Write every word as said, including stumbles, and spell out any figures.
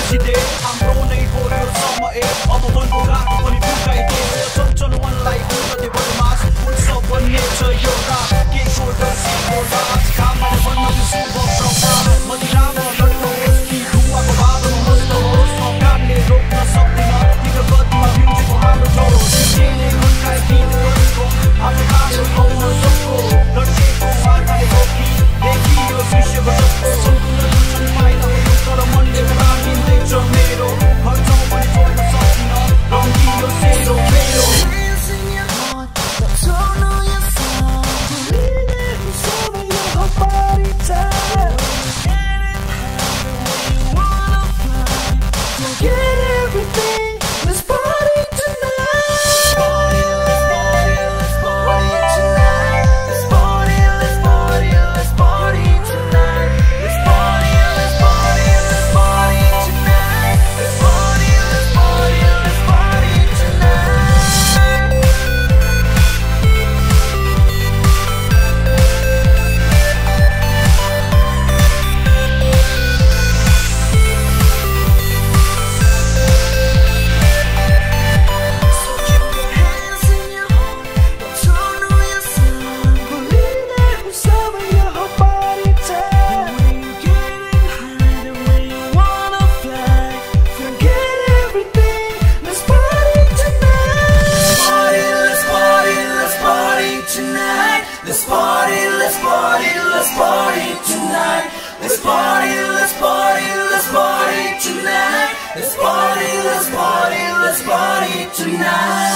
बिर्सिदे हाम्रो नै हो यो समय अब मनको रात पनि फुटाइदे चञ्चल मनलाई उठ्दै बदमास उत्सव बन्ने छ यो रात के को दर्शीको रात काममा बन्न शुभ प्रभात मदिरामा लड्नुहोस् कि धुवाको बादलमा मस्त होस् कामले रोक्न सक्दिन तिम्रो गतिमा म्युजिक हाम्रो जोस तिमीले घन्टाले गीत गरेको आफ्नो कामले पाउन सक्छौ लड्केको मार्गले रोकी देखियो शिष्यको जस्तो सन्तुलन जुन पाइला हो तर मनले रागिँदैछ मेरो हर ठाउँ पनि छोड्न सक्दिन रङ्गियो सेरो मेरो Let's party, let's party, let's party tonight. Let's party, let's party, let's party tonight. Let's party, let's party, let's party tonight.